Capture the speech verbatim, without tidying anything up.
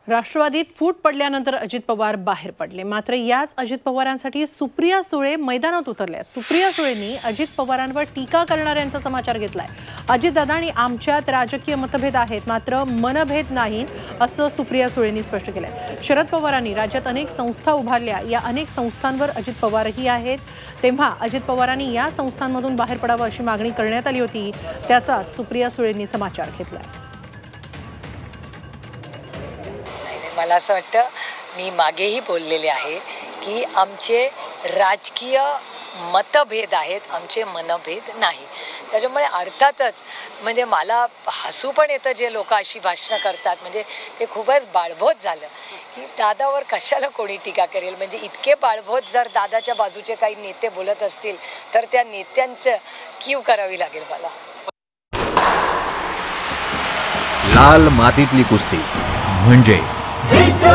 राष्ट्रवादीत फूट पडल्यानंतर अजित पवार बाहेर पडले। मात्र याच अजित पवारांसाठी सुप्रिया सुळे मैदानात उतरल्यात। सुप्रिया सुळेंनी अजित पवारांवर टीका करणाऱ्यांचा समाचार घेतलाय। अजितदादा आणि आमच्यात राजकीय मतभेद आहेत, मात्र मनभेद नाही, असं सुप्रिया सुळेंनी स्पष्ट केलंय। शरद पवारांनी राज्यात अनेक संस्था उभारल्या, या अनेक संस्थांवर अजित पवारही आहेत, तेव्हा अजित पवारांनी या संस्थांमधून बाहेर पडावं अशी मागणी करण्यात आली होती। त्याचाच सुप्रिया सुळेंनी समाचार घेतलाय। मला असं वाटतं, मी मागेही बोललेले आहे की आमचे राजकीय मतभेद आहेत, आमचे मनभेद नाही। त्याच्यामुळे अर्थातच म्हणजे मला हसू पण येतं जे लोक अशी भाषणं करतात, म्हणजे ते खूपच बाळबोध झालं की दादावर कशाला कोणी टीका करेल। म्हणजे इतके बाळबोध जर दादाच्या बाजूचे काही नेते बोलत असतील तर त्या नेत्यांचं कीव करावी लागेल मला। लाल मातीतली कुस्ती म्हणजे